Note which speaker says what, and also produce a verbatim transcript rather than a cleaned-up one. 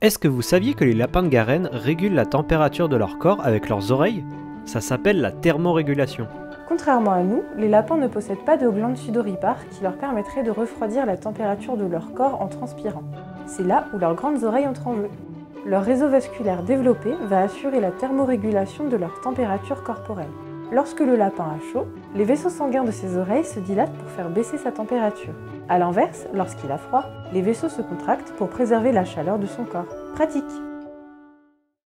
Speaker 1: Est-ce que vous saviez que les lapins de Garenne régulent la température de leur corps avec leurs oreilles? Ça s'appelle la thermorégulation.
Speaker 2: Contrairement à nous, les lapins ne possèdent pas de glandes sudoripares qui leur permettraient de refroidir la température de leur corps en transpirant. C'est là où leurs grandes oreilles entrent en jeu. Leur réseau vasculaire développé va assurer la thermorégulation de leur température corporelle. Lorsque le lapin a chaud, les vaisseaux sanguins de ses oreilles se dilatent pour faire baisser sa température. A l'inverse, lorsqu'il a froid, les vaisseaux se contractent pour préserver la chaleur de son corps. Pratique!